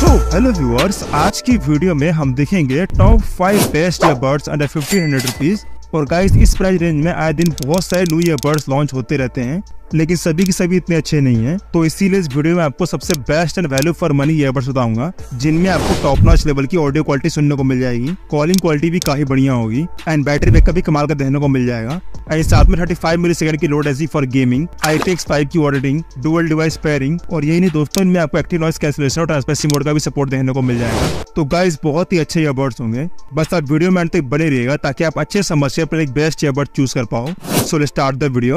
Hello viewers, आज की video में हम देखेंगे top 5 best earbuds under 1500 rupees. और गाइस, इस प्राइस रेंज में आए दिन बहुत सारे न्यू ईयरबड्स लॉन्च होते रहते हैं, लेकिन सभी के सभी इतने अच्छे नहीं हैं। तो इसीलिए इस वीडियो में आपको सबसे best and value for money earbuds बताऊंगा, जिनमें आपको टॉप नॉच लेवल की ऑडियो क्वालिटी सुनने को मिल जाएगी, कॉलिंग क्वालिटी भी काफी बढ़िया होगी एंड बैटरी बैकअप भी कमाल का देखने को मिल जाएगा। एंड साथ में 35 मिलीसेकंड की low latency for gaming, IPX5 की ऑडिटिंग, डुअल डिवाइस पेयरिंग, और यही नहीं दोस्तों, इनमें आपको एक्टिव नॉइस कैंसलेशन और ट्रांसपेरेंसी मोड का भी सपोर्ट देखने को मिल जाएगा। तो गाइस, बहुत ही अच्छे ईयरबड्स होंगे, बस आप वीडियो में अंत तक बने रहिएगा ताकि आप अच्छे समझ से अपने एक बेस्ट ईयरबड चूज कर पाओ। So let's start the video.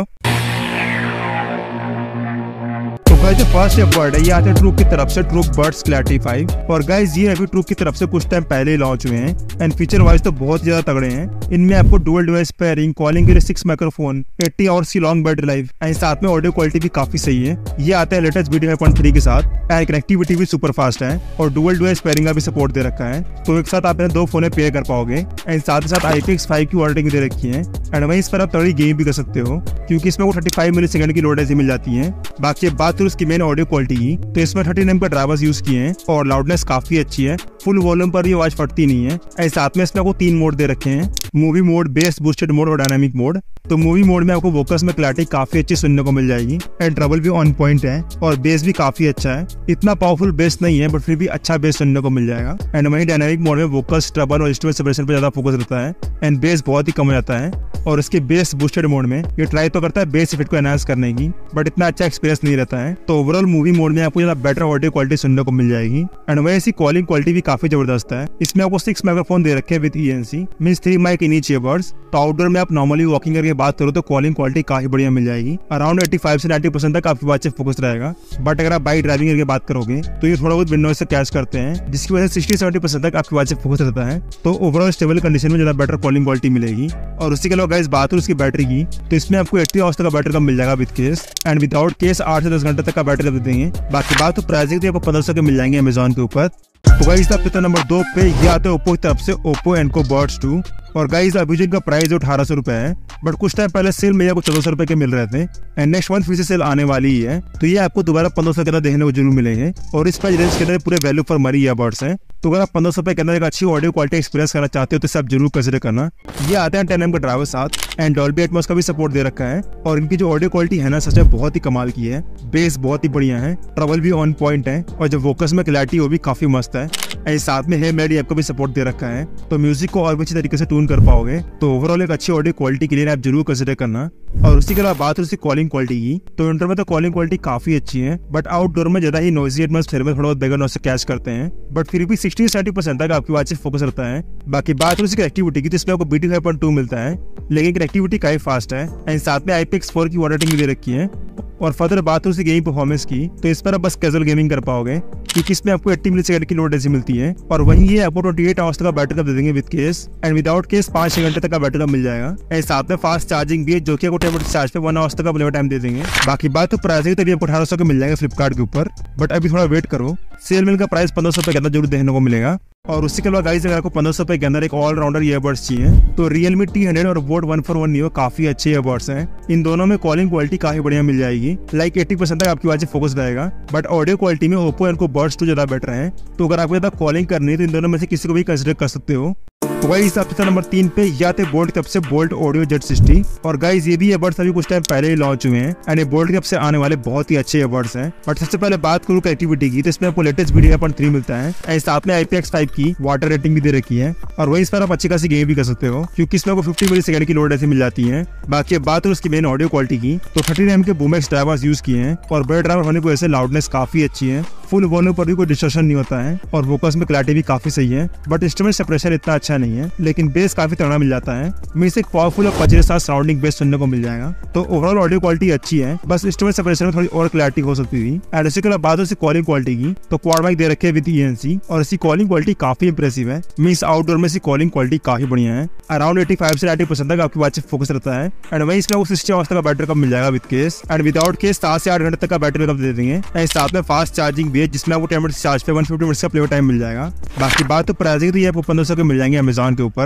जो फर्स्ट ईयरबड है ये आते हैं ट्रूक की तरफ से, ट्रूक बड्स क्लैरिटी 5। और गाइस, ये अभी ट्रूक की तरफ से कुछ टाइम पहले ही लॉन्च हुए हैं एंड फीचर वाइज तो बहुत ज्यादा तगड़े हैं। इनमें आपको डुअल डिवाइस पेयरिंग, कॉलिंग के लिए 6 माइक्रोफोन, 80 आवर्स की लॉन्ग बैटरी लाइफ एंड साथ में ऑडियो क्वालिटी भी काफी सही है। ये आते हैं लेटेस्ट BT 5.3 के साथ एंड कनेक्टिविटी भी सुपर फास्ट है और डुअल डिवाइस पेयरिंग का भी सपोर्ट दे रखा है। तो एक साथ आप दो फोन पेयर कर पाओगे एंड साथ ही साथ IPX5 की ऑडिटिंग दे रखी है एंड वहीं इस पर आप तगड़ी गेम भी कर सकते हो, क्योंकि इसमें 35 मिलीसेकंड की लो लेटेंसी मिल जाती है। बाकी बात करूं उसकी मेन ऑडियो क्वालिटी की, तो इसमें 30 nm का ड्राइवर्स यूज किए हैं और लाउडनेस काफी अच्छी है, फुल वॉल्यूम पर भी आवाज फटती नहीं है। एंड साथ में इसमें आपको 3 मोड दे रखे हैं, movie mode, bass boosted mode और डायनामिक मोड। तो मूवी मोड में आपको वोकस में क्लैरिटी काफी अच्छी सुनने को मिल जाएगी एंड ट्रबल भी ऑन पॉइंट है और बेस भी काफी अच्छा है। इतना पावरफुल बेस नहीं है बट फिर भी अच्छा बेस सुनने को मिल जाएगा। एंड वहीं डायनामिक मोड में वोकस, ट्रबल और इंस्ट्रूमेंट सेपरेशन पर ज्यादा फोकस रहता है एंड बेस बहुत ही कम हो जाता है। और इसके बेस बूस्टेड मोड में ये ट्राई तो करता है बेस इफेक्ट को एनहांस करने की, बट इतना अच्छा एक्सपीरियंस नहीं रहता है। तो ओवरऑल मूवी मोड में आपको ज्यादा बेटर ऑडियो क्वालिटी सुनने को मिल जाएगी एंड वहीं इसकी कॉलिंग क्वालिटी भी काफी जबरदस्त है। इसमें आपको 6 माइक्रोफोन दे रखे हैं with ENC, means 3 mic in each earbuds. तो आउटडोर में आप नॉर्मली वॉकिंग करके बात करो तो कॉलिंग क्वालिटी काफी बढ़िया मिल जाएगी, अराउंड 85 से 90% तक आपकी बात से फोकस रहेगा। बट अगर आप बाइक ड्राइविंग करके बात करोगे तो ये थोड़ा बहुत विंड नॉइज से कैच करते हैं, जिसकी वजह से 60-70% तक आपकी बात से फोकस रहता है। तो ओवरऑल स्टेबल कंडीशन में ज्यादा बेटर कॉलिंग क्वालिटी मिलेगी। और उसके अलावा गाइस, बात करूं उसकी बैटरी की, तो इसमें आपको 80 आवर्स तक का बैटरी का मिल जाएगा with case and without case 8 से 10 घंटे तक का बैटरी दे देंगे। बाकी बात तो प्राइसिंग तो आपको 1500 के मिल जाएंगे अमेजोन के ऊपर। तो गाइस, आप नंबर 2 पे ये आते हैं ओप्पो की तरफ से, ओप्पो एनको बड्स 2। और गाइस, अभी जो इनका प्राइस 1800 रुपए है, बट कुछ टाइम पहले सेल में आपको 1400 रुपए के मिल रहे थे एंड नेक्स्ट मंथ फिर से सेल आने वाली ही है, तो ये आपको दोबारा 1500 के अंदर देखने को जरूर मिलेंगे। और इस प्राइस रेंज के अंदर पूरे वैल्यू फॉर मनी ईयरबड्स हैं। तो अगर आप 1500 रुपए के अंदर एक अच्छी ऑडियो क्वालिटी एक्सपीरियंस करना चाहते हो तो इसे आप जरूर कंसिडर करना। ये आते हैं 10 nm का ड्राइवर साथ एंड डॉल्बी एटमॉस का भी सपोर्ट दे रखा है। और इनकी जो ऑडियो क्वालिटी है ना, सच में बहुत ही कमाल की है, बेस बहुत ही बढ़िया है, ट्रबल भी ऑन पॉइंट है और जो वोकस में क्लैरिटी वो भी काफी मस्त है एंड साथ में है मेडी ऐप को भी सपोर्ट दे रखा है, तो म्यूजिक को और भी अच्छी तरीके से ट्यून कर पाओगे। तो ओवरऑल एक अच्छी ऑडियो क्वालिटी के लिए आप जरूर कंसिडर करना। और उसी के अलावा बात उसकी कॉलिंग क्वालिटी की, तो इंडोर में तो कॉलिंग क्वालिटी काफी अच्छी है, बट आउटडोर में ज्यादा ही नॉइजी एटमॉस्फेयर में थोड़ा बहुत बैकग्राउंड नॉइज से कैच करते हैं, बट फिर भी 60-70% तक आपकी बात से फोकस रहता है। बाकी बात उसकी कनेक्टिविटी की, तो इसमें आपको BT 5.2 मिलता है, लेकिन कनेक्टिविटी काफी फास्ट है एंड साथ में IPX4 की ऑडिटिंग भी दे रखी है। और फर्दर बात उसकी गेमिंग परफॉर्मेंस की, तो इस पर आप बस कैजुअल गेमिंग कर पाओगे, क्योंकि इसमें आपको 80 मिलीसेकंड की लो लेटेंसी मिलती है और वहीं ये आपको 28 आवर्स तक का बैटरी दे देंगे with case and without case 5-6 घंटे तक का बैटरी मिल जाएगा एंड साथ में फास्ट चार्जिंग भी है, जो कि आपको टेबलेट चार्ज पे 1 आवर्स तक का लेवल टाइम दे देंगे। बाकी बात तो प्राइसिंग तो आपको 1800 के मिल जाएंगे फ्लिपकार्ट के ऊपर, बट अभी थोड़ा वेट करो, सेल में इनका प्राइस 1500 रुपए के अंदर जरूर देखने को मिलेगा। और उसके अलावा गाइस, अगर आपको 1500 रुपए के अंदर एक ऑलराउंडर ईयरबड्स चाहिए तो Realme T100 और Boat 141 Neo काफी अच्छे ईयरबड्स हैं। इन दोनों में कॉलिंग क्वालिटी काफी बढ़िया मिल जाएगी, लाइक 80% तक आपकी आवाज फोकस रहेगा, बट ऑडियो क्वालिटी में ओप्पो एनको बड्स 2 ज्यादा बेटर है। तो अगर आपको ज्यादा कॉलिंग करनी है तो इन दोनों में से किसी को भी कंसिडर कर सकते हो। तो गाइस, हिसाब से नंबर 3 पे ये आते बोल्ट की तरफ से बोल्ट ऑडियो Z60। और गाइस, ये भी ईयरबड्स अभी कुछ टाइम पहले ही लॉन्च हुए हैं एंड ये बोल्ट की तरफ से आने वाले बहुत ही अच्छे ईयरबड्स हैं। बट सबसे पहले बात करूं कनेक्टिविटी की, तो इसमें आपको लेटेस्ट BT 5.3 मिलता है एंड साथ में IPX5 की वाटर रेटिंग भी दे रखी है और वहीं इस पर आप अच्छी खासी गेम भी कर सकते हो, क्योंकि इसमें आपको 50 मिलीसेकंड की लो लेटेंसी मिल जाती है। बाकी बात करूं उसकी मेन ऑडियो क्वालिटी की, तो 30 nm के बूमेक्स ड्राइवर्स यूज किए हैं और बड़े ड्राइवर होने की वजह से लाउडनेस काफी अच्छी है, फुल वॉल्यूम पर भी कोई डिस्टॉर्शन नहीं होता है और वोकस में क्लैरिटी भी काफी सही है, बट इंस्ट्रूमेंट सेपरेशन इतना अच्छा नहीं है, लेकिन बेस काफी तगड़ा मिल जाता है। मींस एक पावरफुल और पचे के साथ सराउंडिंग बेस सुनने को मिल जाएगा। तो ओवरऑल ऑडियो क्वालिटी अच्छी है, बस इंस्ट्रूमेंट सेपरेशन में थोड़ी और क्लैरिटी हो सकती थी। एंड इसके अलावा बात है कॉलिंग क्वालिटी की, तो क्वाड माइक दे रखे विद ENC और इसकी कॉलिंग क्वालिटी काफी इंप्रेसिव है। मींस आउटडोर में इसकी कॉलिंग क्वालिटी काफी बढ़िया है, अराउंड 85 से 90% तक आपकी बात से फोकस रहता है एंड वहीं इसमें 60 आवर्स तक का बैटरी कम मिल जाएगा with case and without case 7 से 8 घंटे तक का बैटरी बैकअप दे देंगे एंड साथ में फास्ट चार्जिंग भी है, जिसमें आपको 10 मिनट चार्ज पे 150 मिनट का प्ले टाइम मिल जाएगा। बाकी बात तो प्राइसिंग तो ये आपको 1500 के मिल जाएंगे अमेजोन के ऊपर। तो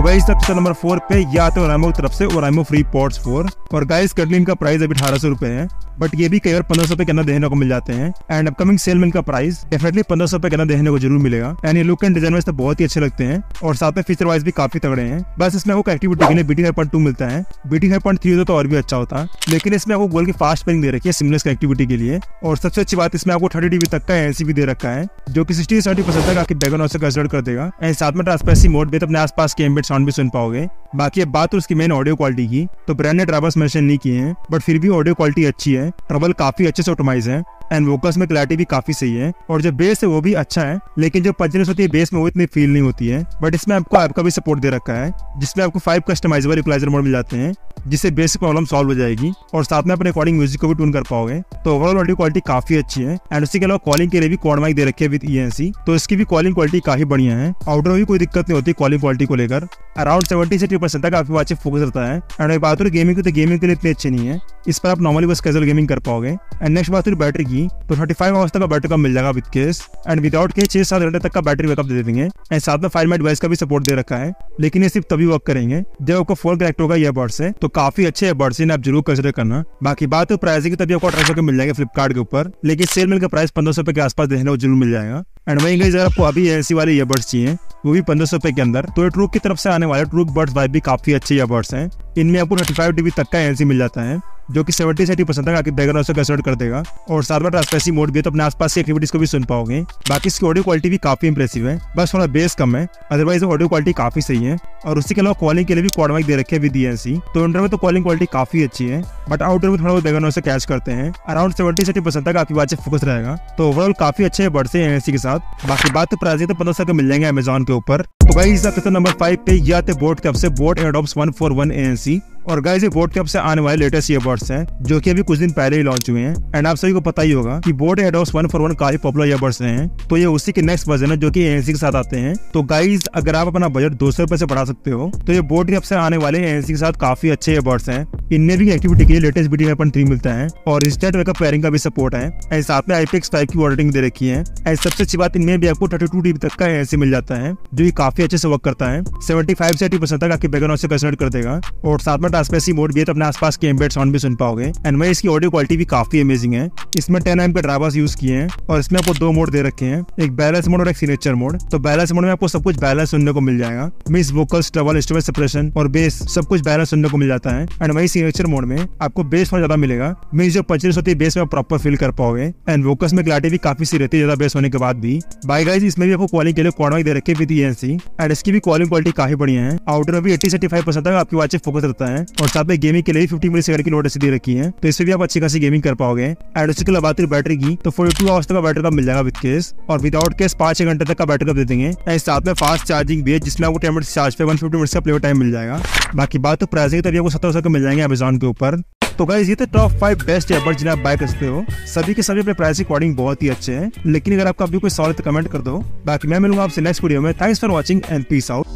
गाइस सबसे नंबर 4 पे ये आते हैं ओराइमो की तरफ से ओराइमो फ्री पॉड्स 4। और गाइस कर्टली इनका प्राइस अभी 1800 रुपए है, बट ये भी कई बार 1500 रुपए के अंदर देखने को मिल जाते हैं। एंड अपकमिंग सेल में इनका प्राइस डेफिनेटली 1500 रुपए के अंदर देखने को जरूर मिलेगा। एंड ये लुक एंड डिजाइन वाइज तो बहुत ही अच्छे लगते हैं और साथ में फीचर वाइज भी काफी तगड़े हैं। बस इसमें आपको एक्टिविटी के लिए BT 5.2 मिलता है, BT 5.3 तो और भी अच्छा होता है, लेकिन इसमें आपको गूगल की फास्ट पेयरिंग दे रखी है सिमलेस कनेक्टिविटी के लिए। और सबसे अच्छी बात इसमें आपको 30 dB तक का ANC भी दे रखा है, जो कि 60-70% तक आपकी बैकग्राउंड से कंसिडर कर देगा। एंड साथ में ट्रांसपेरेंसी मोड भी, तो अपने आसपास के एम्बिएंट साउंड भी सुन पाओगे। बाकी अब बात उसकी मेन ऑडियो क्वालिटी की, तो ब्रांड ने ट्रबल्स मेंशन नहीं किए हैं, बट फिर भी ऑडियो क्वालिटी अच्छी है। ट्रबल काफी अच्छे से ऑप्टिमाइज है एंड वोकल्स में क्लैरिटी भी काफी सही है। और जो बेस है वो भी अच्छा है, लेकिन जो पंचनेस होती है बेस में वो इतनी फील नहीं होती है। बट इसमें आपको ऐप का भी सपोर्ट दे रखा है, जिसमें आपको 5 कस्टमाइजेबल इक्वलाइजर मोड मिल जाते हैं, जिससे बेसिक प्रॉब्लम सॉल्व हो जाएगी। और साथ में अपने रिकॉर्डिंग म्यूजिक को भी ट्यून कर पाओगे। तो ओवरऑल ऑडियो क्वालिटी काफी अच्छी है। एंड उसी के अलावा कॉलिंग के लिए भी क्वाड माइक दे रखी है विद ENC, तो इसकी भी कॉलिंग क्वालिटी काफी बढ़िया है। आउटडोर में भी कोई दिक्कत नहीं होती कॉलिंग क्वालिटी को लेकर। अराउंड 70 से 80% तक आपकी वाच फोकस रहता है। एंड बात हो गेमिंग की, तो गेमिंग के लिए इतनी अच्छी नहीं है, इस पर आप नॉर्मली बस कैजुअल गेमिंग कर पाओगे। एंड नेक्स्ट बात हुई बैटरी की, तो 35 आवर्स तक का बैटरी का मिल जाएगा with case. And without case 6-7 घंटे तक का बैटरी बैकअप दे देंगे। एंड साथ में 5 मिनट डिवाइस का भी सपोर्ट दे रखा है, लेकिन ये सिर्फ तभी वर्क करेंगे जब आपको 4 कनेक्ट होगा ईयरबड्स से। तो काफी अच्छे ईयरबड्स आप जरूर कंसिडर करना। बाकी बात है प्राइसिंग की, तभी आपको 1800 के मिल जाएंगे फ्लिपकार्ट के ऊपर, लेकिन सेल में का प्राइस 1500 रुपए के आसपास देखने को जरूर मिल जाएगा। एंड वहीं अगर आपको अभी ANC वाले ईयरबड्स चाहिए, वो भी 1500 रुपए के अंदर, तो ये ट्रूक की तरफ से आने वाले ट्रूक बड्स वाइब भी काफी अच्छे ईयरबड्स हैं। इनमें आपको 35 dB तक का ANC मिल जाता है, जो कि 70 से 80% तक आपकी बैकग्राउंड से कंसिडर कर देगा। और साथ में ट्रांसपेरेंसी मोड भी है, तो अपने आसपास की एक्टिविटीज को भी सुन पाओगे। बाकी इसकी ऑडियो क्वालिटी भी काफी इंप्रेसिव है, बस थोड़ा बेस कम है, अदरवाइज ऑडियो क्वालिटी काफी सही है। और उसी के अलावा कॉलिंग के लिए भी क्वाड माइक दे रखे हैं विद ENC, तो इंडोर में तो कॉलिंग क्वालिटी काफी अच्छी है, बट आउटडोर में थोड़ा बहुत बैकग्राउंड से कैच करते हैं। अराउंड 70 से 80% तक आपकी बात से फोकस रहेगा। तो ओवरऑल काफी अच्छे बड्स हैं ANC के साथ। बाकी बात तो प्राइस है, तो 1500 के मिल जाएंगे अमेजोन के ऊपर। तो गाइस नंबर 5 पे ये आते बोट की तरफ से बोट एयरडॉप्स 141 ANC। और गाइस ये बोट की तरफ से आने वाले लेटेस्ट ईयरबड्स हैं, जो कि अभी कुछ दिन पहले ही लॉन्च हुए हैं। एंड आप सभी को पता ही होगा कि बोट एयरडॉप्स 141 काफी पॉपुलर ईयरबड्स हैं, तो ये उसी के नेक्स्ट वर्जन है जो कि ANC के साथ आते हैं। तो गाइस अगर आप अपना बजट 200 रुपए से बढ़ा सकते हो, तो ये बोट की तरफ से आने वाले ANC के साथ काफी अच्छे ईयरबड्स हैं। इनमें भी एक्टिविटी के लिए लेटेस्ट BT 5.3 मिलता है और इंस्टेंट बैकअप पेयरिंग का भी सपोर्ट है। एंड साथ में IPX5 की वारंटी दे रखी है। एंड सबसे अच्छी बात, इनमें भी आपको 32 dB तक का ANC मिल जाता है, जो कि काफी अच्छे से वर्क करता है। 75 से 80% तक आपकी बैकग्राउंड से कंसिडर कर देगा। और साथ में ट्रांसपेरेंसी मोड भी है, तो अपने आसपास के एम्बेड साउंड भी सुन पाओगे। एंड वही इसकी ऑडियो क्वालिटी भी काफी अमेजिंग है। इसमें 10 mm के ड्राइवर्स यूज किए हैं और इसमें आपको 2 मोड दे रखे हैं, एक बैलेंस मोड और एक सिग्नेचर मोड। तो बैलेंस मोड में आपको सब कुछ बैलेंस सुनने को मिल जाएगा, means vocals, treble, instrument separation और बेस सब कुछ बैलेंस सुनने को मिल जाता है। एंड वही सिग्नेचर मोड में आपको बेस थोड़ा ज्यादा मिलेगा, मींस जो पंचनेस होती है बेस में आप प्रॉपर फील कर पाओगे। एंड वोकल्स में क्लैरिटी भी काफी सी रहती है ज्यादा बेस होने के बाद भी। बाय गाइस इसमें भी आपको कॉलिंग के लिए क्वाड माइक दे रखे विद ENC। एंड इसकी भी कॉलिंग क्वालिटी काफी बढ़िया है। आउटडोर में भी 80 से 85% तक आपकी वाच फोकस रहता है। और साथ में गेमिंग के लिए 50 मिली की लोड दे रखी है, तो इससे भी आप अच्छी खासी गेमिंग कर पाओगे। एंड उसके अलावा बात बैटरी की, तो 42 आवर्स तक का बैटरी का मिल जाएगा विद केस, और विदाउट केस 5-6 घंटे तक का बैटरी दे देंगे। एंड साथ में फास्ट चार्जिंग भी है, जिसमें आपको 10 मिनट चार्ज पे 150 मिनट का प्ले टाइम मिल जाएगा। बाकी बात तो प्राइसिंग, तभी आपको 1700 के मिल जाएंगे अमेजोन के ऊपर। तो गाइस ये थे टॉप 5 बेस्ट ईयरबड्स जिन्हें आप बाय कर सकते हो। सभी के सभी अपने प्राइस अकॉर्डिंग बहुत ही अच्छे हैं, लेकिन अगर आपका अभी कोई सवाल तो कमेंट कर दो। बाकी मैं मिलूंगा आपसे नेक्स्ट वीडियो में। Thanks for watching and peace out.